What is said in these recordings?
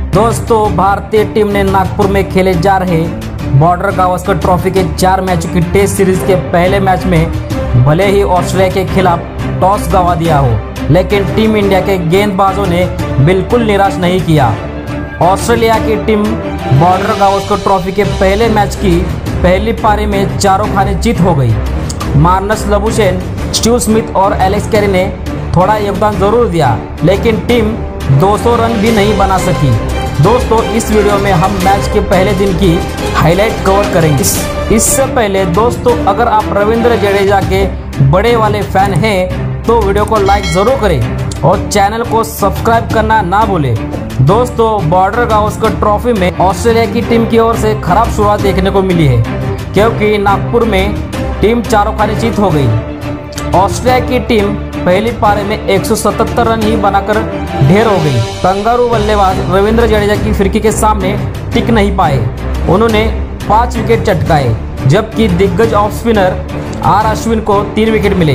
दोस्तों, भारतीय टीम ने नागपुर में खेले जा रहे बॉर्डर गावस्कर ट्रॉफी के 4 मैचों की टेस्ट सीरीज के पहले मैच में भले ही ऑस्ट्रेलिया के खिलाफ टॉस गंवा दिया हो, लेकिन टीम इंडिया के गेंदबाजों ने बिल्कुल निराश नहीं किया। ऑस्ट्रेलिया की टीम बॉर्डर गावस्कर ट्रॉफी के पहले मैच की पहली पारी में चारों खाने जीत हो गई। मार्नस लबुशेन, स्टीव स्मिथ और एलेक्स कैरी ने थोड़ा योगदान जरूर दिया, लेकिन टीम 200 रन भी नहीं बना सकी। दोस्तों, इस वीडियो में हम मैच के पहले दिन की हाईलाइट कवर करेंगे। इससे पहले दोस्तों, अगर आप रविंद्र जडेजा के बड़े वाले फैन हैं तो वीडियो को लाइक जरूर करें और चैनल को सब्सक्राइब करना ना भूलें। दोस्तों, बॉर्डर गावस्कर ट्रॉफी में ऑस्ट्रेलिया की टीम की ओर से खराब शुरुआत देखने को मिली है, क्योंकि नागपुर में टीम चारों खाने जीत हो गई। ऑस्ट्रेलिया की टीम पहली पारी में 177 रन ही बनाकर ढेर हो गई। कंगारू बल्लेबाज रविंद्र जडेजा की फिरकी के सामने टिक नहीं पाए। उन्होंने 5 विकेट चटकाए, जबकि दिग्गज ऑफ स्पिनर आर अश्विन को 3 विकेट मिले।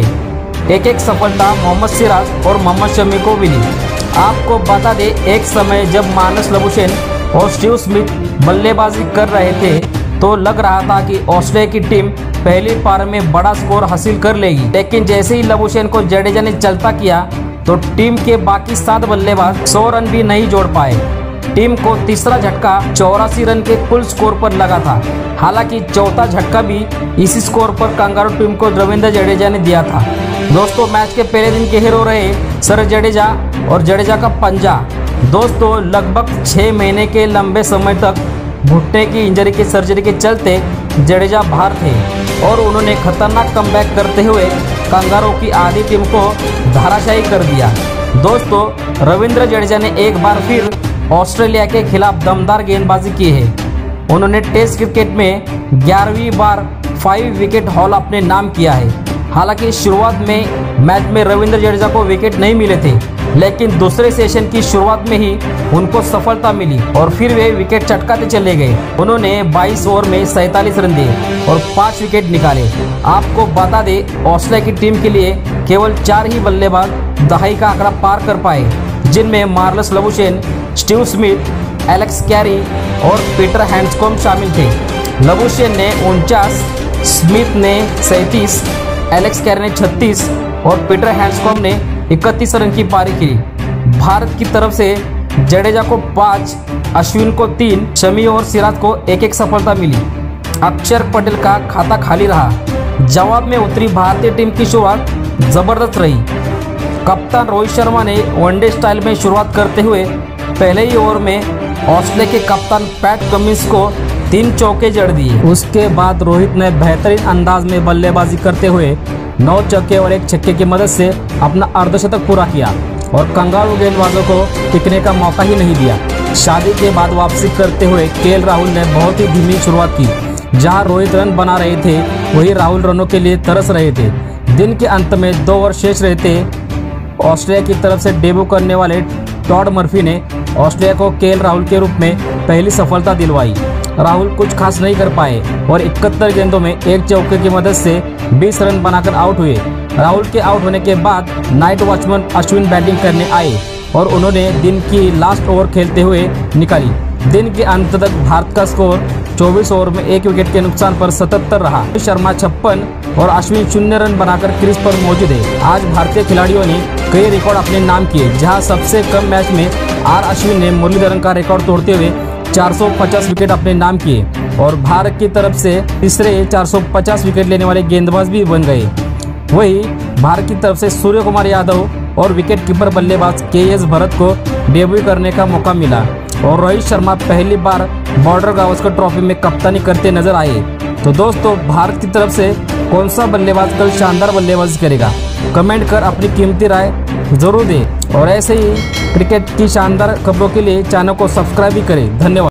एक सफलता मोहम्मद सिराज और मोहम्मद शमी को मिली। आपको बता दें, एक समय जब मार्नस लबुशेन और स्टीव स्मिथ बल्लेबाजी कर रहे थे तो लग रहा था कि ऑस्ट्रेलिया की टीम पहली पारी में बड़ा स्कोर हासिल कर लेगी, लेकिन जैसे ही लबुशेन को जडेजा ने चलता किया तो टीम के बाकी 7 बल्लेबाज 100 रन भी नहीं जोड़ पाए। टीम को तीसरा झटका 84 रन के कुल स्कोर पर लगा था। हालांकि चौथा झटका भी इसी स्कोर पर कंगारू टीम को रविंद्र जडेजा ने दिया था। दोस्तों, मैच के पहले दिन के हीरो रहे सर जडेजा और जडेजा का पंजा। दोस्तों, लगभग 6 महीने के लंबे समय तक घुटने की इंजरी की सर्जरी के चलते जडेजा बाहर थे और उन्होंने खतरनाक कमबैक करते हुए कंगारू की आधी टीम को धराशायी कर दिया। दोस्तों, रविंद्र जडेजा ने एक बार फिर ऑस्ट्रेलिया के खिलाफ दमदार गेंदबाजी की है। उन्होंने टेस्ट क्रिकेट में 11वीं बार 5 विकेट हॉल अपने नाम किया है। हालांकि शुरुआत में मैच में रविंद्र जडेजा को विकेट नहीं मिले थे, लेकिन दूसरे सेशन की शुरुआत में ही उनको सफलता मिली और फिर वे विकेट चटकाते चले गए। उन्होंने 22 ओवर में 47 रन दिए और 5 विकेट निकाले। आपको बता दें, ऑस्ट्रेलिया की टीम के लिए केवल 4 ही बल्लेबाज दहाई का आंकड़ा पार कर पाए, जिनमें Marnus Labuschagne, Steve Smith, Alex Carey और पीटर हैंड्सकॉम्ब शामिल थे। लबुशेन ने 49, स्मिथ ने 37, एलेक्स कैरी ने 36 और पीटर हैंड्सकॉम्ब ने 31 रन की पारी की। भारत की तरफ से जडेजा को 5, अश्विन को 3, शमी और सिराज को 1-1 सफलता मिली। अक्षर पटेल का खाता खाली रहा। जवाब में उतरी भारतीय टीम की शुरुआत जबरदस्त रही। कप्तान रोहित शर्मा ने वनडे स्टाइल में शुरुआत करते हुए पहले ही ओवर में ऑस्ट्रेलिया के कप्तान पैट कमिंस को 3 चौके जड़ दिए। उसके बाद रोहित ने बेहतरीन अंदाज में बल्लेबाजी करते हुए 9 चौके और 1 छक्के की मदद से अपना अर्धशतक पूरा किया और कंगारू गेंदबाजों को टिकने का मौका ही नहीं दिया। शादी के बाद वापसी करते हुए केएल राहुल ने बहुत ही धीमी शुरुआत की। जहां रोहित रन बना रहे थे, वहीं राहुल रनों के लिए तरस रहे थे। दिन के अंत में 2 ओवर शेष रहते ऑस्ट्रेलिया की तरफ से डेब्यू करने वाले टॉड मर्फी ने ऑस्ट्रेलिया को केएल राहुल के रूप में पहली सफलता दिलवाई। राहुल कुछ खास नहीं कर पाए और 71 गेंदों में 1 चौके की मदद से 20 रन बनाकर आउट हुए। राहुल के आउट होने के बाद नाइट वॉचमैन अश्विन बैटिंग करने आए और उन्होंने दिन की लास्ट ओवर खेलते हुए निकाली। दिन के अंत तक भारत का स्कोर 24 ओवर में 1 विकेट के नुकसान पर 77 रहा। शर्मा 56 और अश्विन 0 रन बनाकर क्रीज पर मौजूद है। आज भारतीय खिलाड़ियों ने कई रिकॉर्ड अपने नाम किए, जहां सबसे कम मैच में आर अश्विन ने मुरलीधरन का रिकॉर्ड तोड़ते हुए 450 विकेट अपने नाम किए और भारत की तरफ से तीसरे 450 विकेट लेने वाले गेंदबाज भी बन गए। वहीं भारत की तरफ से सूर्य कुमार यादव और विकेट कीपर बल्लेबाज के.एस. भरत को डेब्यू करने का मौका मिला और रोहित शर्मा पहली बार बॉर्डर गावस्कर ट्रॉफी में कप्तानी करते नजर आए। तो दोस्तों, भारत की तरफ से कौन सा बल्लेबाज कल शानदार बल्लेबाजी करेगा, कमेंट कर अपनी कीमती राय जरूर दें और ऐसे ही क्रिकेट की शानदार खबरों के लिए चैनल को सब्सक्राइब भी करें। धन्यवाद।